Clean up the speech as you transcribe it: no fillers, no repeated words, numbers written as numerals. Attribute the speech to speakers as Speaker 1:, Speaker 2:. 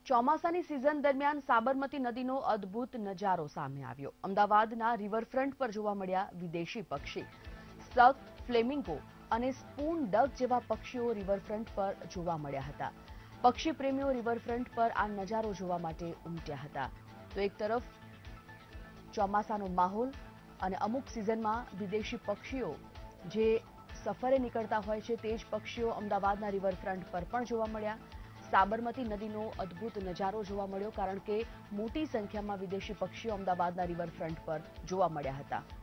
Speaker 1: ચોમાસાની સિઝન દરમિયાન સાબરમતી નદીનો અદ્ભુત નજારો સામે આવ્યો। અમદાવાદના રિવરફ્રન્ટ પર જોવા મળ્યા વિદેશી પક્ષી સક, ફ્લેમિંગો અને સ્પૂન ડક જેવા પક્ષીઓ રિવરફ્રન્ટ પર જોવા મળ્યા હતા। પક્ષી પ્રેમીઓ રિવરફ્રન્ટ પર આ નજારો જોવા માટે ઉમટ્યા હતા। તો એક તરફ ચોમાસાનો માહોલ અને અમુક સિઝનમાં વિદેશી પક્ષીઓ જે સફરે નીકળતા હોય છે તે જ પક્ષીઓ અમદાવાદના રિવરફ્રન્ટ પર પણ જોવા મળ્યા। સાબરમતી નદીનો અદ્ભુત નજારો જોવા મળ્યો કારણ કે મોટી સંખ્યામાં વિદેશી પક્ષીઓ અમદાવાદના રિવરફ્રન્ટ પર જોવા મળ્યા હતા।